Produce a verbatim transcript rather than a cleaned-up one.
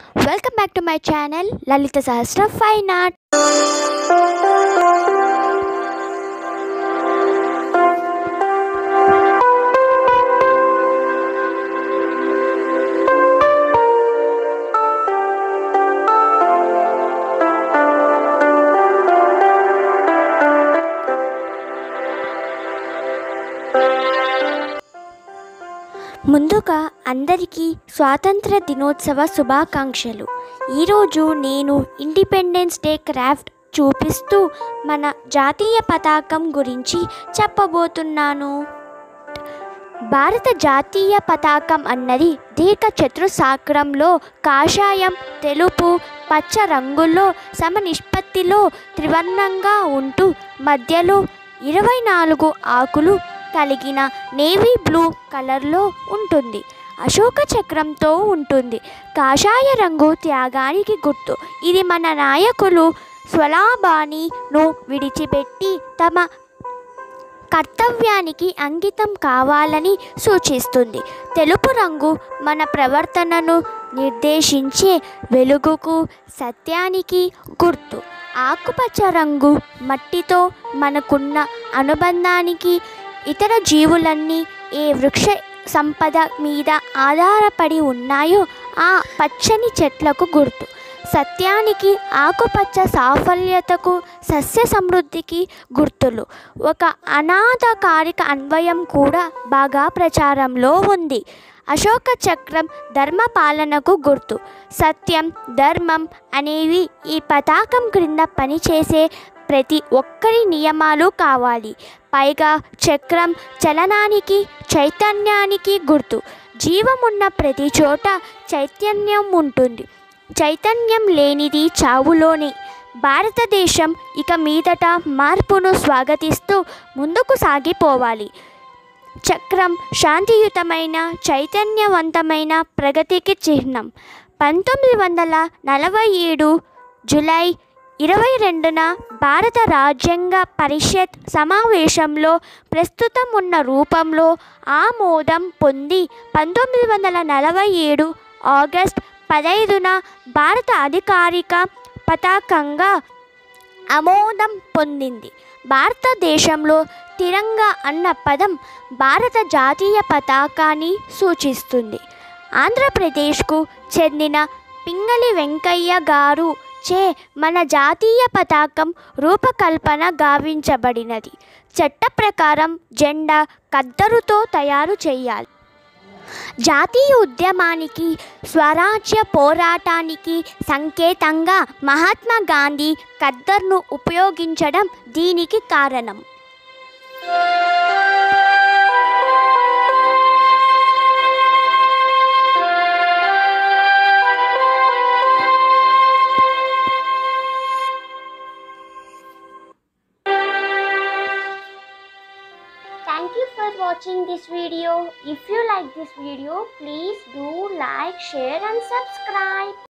Welcome back to my channel Lalita Sahasra Fine Art. ముందుగా అందరికీ స్వాతంత్ర దినోత్సవ శుభాకాంక్షలు. ఈరోజు నేను ఇండిపెండెన్స్ డే క్రాఫ్ట్ చూపిస్తూ మన జాతీయ పతాకం గురించి చెప్పబోతున్నాను. భారత జాతీయ పతాకం అన్నది దీర్ఘ చతురస్రాకారంలో కాషాయం, తెలుపు, పచ్చ రంగుల్లో సమనిష్పత్తిలో త్రివర్ణంగా ఉంటూ మధ్యలో ఇరవై నాలుగు ఆకులు కలిగిన నేవీ బ్లూ కలర్లో ఉంటుంది. అశోక చక్రంతో ఉంటుంది. కాషాయ రంగు త్యాగానికి గుర్తు. ఇది మన నాయకులు స్వలాభాన్ని విడిచిపెట్టి తమ కర్తవ్యానికి అంకితం కావాలని సూచిస్తుంది. తెలుపు రంగు మన ప్రవర్తనను నిర్దేశించే వెలుగుకు, సత్యానికి గుర్తు. ఆకుపచ్చ రంగు మట్టితో మనకున్న అనుబంధానికి, ఇతర జీవులన్నీ ఏ వృక్ష సంపద మీద ఆధారపడి ఉన్నాయో ఆ పచ్చని చెట్లకు గుర్తు. సత్యానికి, ఆకుపచ్చ సాఫల్యతకు, సస్య సమృద్ధికి గుర్తులు. ఒక అనాథకారిక అన్వయం కూడా బాగా ప్రచారంలో ఉంది. అశోక చక్రం ధర్మ పాలనకు గుర్తు. సత్యం, ధర్మం అనేవి ఈ పతాకం క్రింద పనిచేసే ప్రతి ఒక్కరి నియమాలు కావాలి. పైగా చక్రం చలనానికి, చైతన్యానికి గుర్తు. జీవమున్న ప్రతి చోట చైతన్యం ఉంటుంది. చైతన్యం లేనిది చావులోనే. భారతదేశం ఇక మీదట మార్పును స్వాగతిస్తూ ముందుకు సాగిపోవాలి. చక్రం శాంతియుతమైన, చైతన్యవంతమైన ప్రగతికి చిహ్నం. పంతొమ్మిది వందల నలభై ఏడు జూలై ఇరవై రెండున భారత రాజ్యాంగ పరిషత్ సమావేశంలో ప్రస్తుతం ఉన్న రూపంలో ఆమోదం పొంది పంతొమ్మిది వందల నలభై ఏడు ఆగస్ట్ పదైదున భారత అధికారిక పతాకంగా ఆమోదం పొందింది. భారతదేశంలో తిరంగా అన్న పదం భారత జాతీయ పతాకాన్ని సూచిస్తుంది. ఆంధ్రప్రదేశ్కు చెందిన పింగళి వెంకయ్య గారు చే మన జాతీయ పతాకం రూపకల్పన గావించబడినది. చట్ట ప్రకారం జెండా కద్దరుతో తయారు చేయాలి. జాతీయ ఉద్యమానికి, స్వరాజ్య పోరాటానికి సంకేతంగా మహాత్మా గాంధీ కద్దర్ను ఉపయోగించడం దీనికి కారణం. Thank you for watching this video. If you like this video, please do like, share and subscribe.